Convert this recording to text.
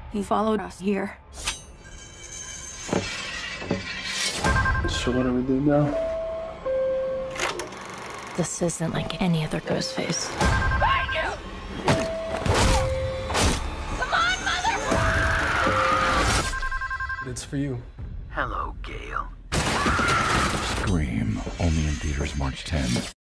He followed us here. So what do we do now? This isn't like any other ghost face. Behind you! Come on, mother! It's for you. Hello, Gale. Scream, only in theaters March 10th.